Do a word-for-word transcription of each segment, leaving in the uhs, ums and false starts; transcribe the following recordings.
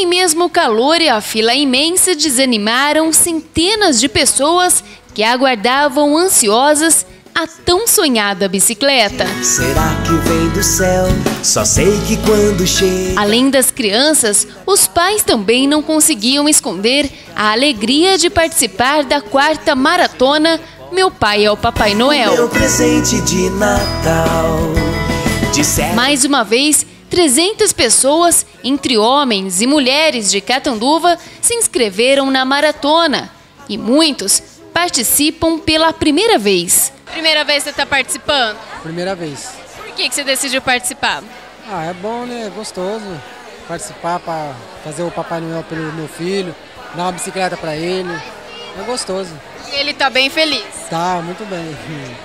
Nem mesmo o calor e a fila imensa desanimaram centenas de pessoas que aguardavam ansiosas a tão sonhada bicicleta. Será que vem do céu? Só sei que quando chega... Além das crianças, os pais também não conseguiam esconder a alegria de participar da quarta maratona Meu Pai é o Papai Noel. Meu presente de Natal. De certo... Mais uma vez, trezentas pessoas, entre homens e mulheres de Catanduva, se inscreveram na maratona. E muitos participam pela primeira vez. Primeira vez que você está participando? Primeira vez. Por que que você decidiu participar? Ah, é bom, né? É gostoso participar para fazer o Papai Noel pelo meu filho, dar uma bicicleta para ele. É gostoso. E ele está bem feliz? Tá, muito bem.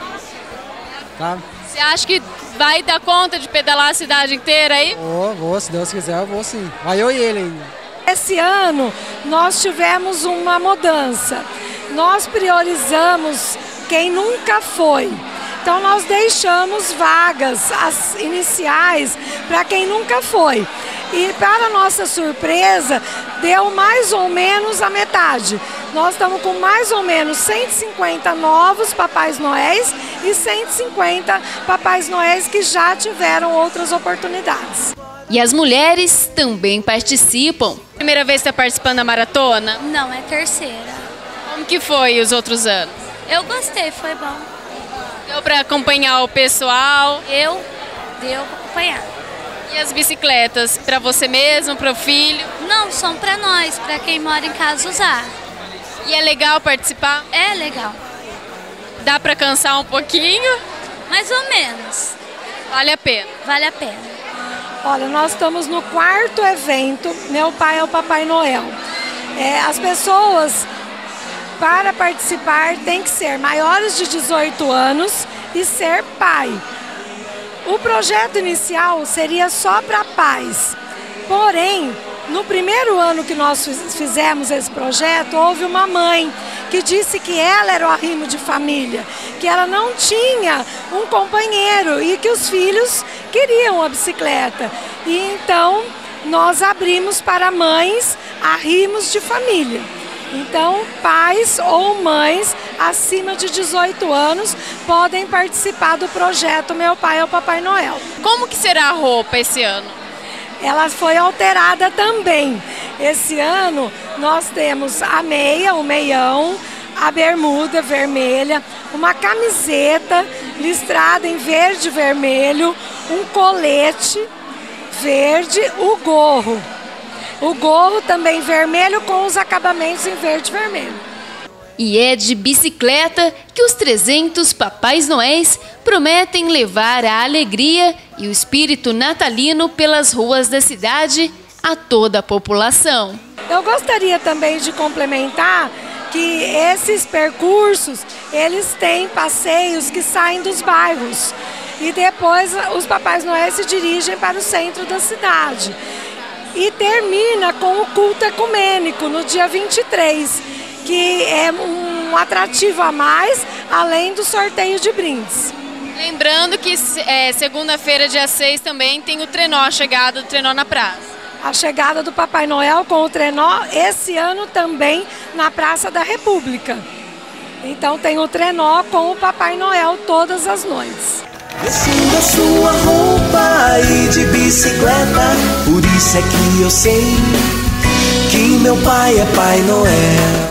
Tá. Você acha que vai dar conta de pedalar a cidade inteira aí? Vou, vou, se Deus quiser, eu vou sim. Vai eu e ele ainda. Esse ano nós tivemos uma mudança. Nós priorizamos quem nunca foi. Então nós deixamos vagas, as iniciais, para quem nunca foi. E para nossa surpresa, deu mais ou menos a metade. Nós estamos com mais ou menos cento e cinquenta novos Papais Noéis e cento e cinquenta Papais Noéis que já tiveram outras oportunidades. E as mulheres também participam. Primeira vez que está participando da maratona? Não, é terceira. Como que foi os outros anos? Eu gostei, foi bom. Deu para acompanhar o pessoal? Eu, deu para acompanhar. E as bicicletas, para você mesmo, para o filho? Não, são para nós, para quem mora em casa usar. E é legal participar? É legal. Dá para cansar um pouquinho? Mais ou menos. Vale a pena? Vale a pena. Olha, nós estamos no quarto evento, Meu Pai é o Papai Noel. É, as pessoas, para participar, tem que ser maiores de dezoito anos e ser pai. O projeto inicial seria só para pais, porém, no primeiro ano que nós fizemos esse projeto, houve uma mãe que disse que ela era o arrimo de família, que ela não tinha um companheiro e que os filhos queriam a bicicleta. E então nós abrimos para mães arrimos de família. Então, pais ou mães acima de dezoito anos podem participar do projeto Meu Pai é o Papai Noel. Como que será a roupa esse ano? Ela foi alterada também. Esse ano nós temos a meia, o meião, a bermuda vermelha, uma camiseta listrada em verde e vermelho, um colete verde, o gorro. O gorro também vermelho com os acabamentos em verde e vermelho. E é de bicicleta que os trezentos Papais Noéis prometem levar a alegria e o espírito natalino pelas ruas da cidade a toda a população. Eu gostaria também de complementar que esses percursos, eles têm passeios que saem dos bairros e depois os Papais Noéis se dirigem para o centro da cidade. E termina com o culto ecumênico no dia vinte e três, que é um atrativo a mais, além do sorteio de brindes. Lembrando que é, segunda-feira, dia seis, também tem o trenó, a chegada do trenó na praça. A chegada do Papai Noel com o trenó, esse ano também na Praça da República. Então tem o trenó com o Papai Noel todas as noites. Vestindo a sua roupa e de bicicleta, por isso é que eu sei que meu pai é Pai Noel.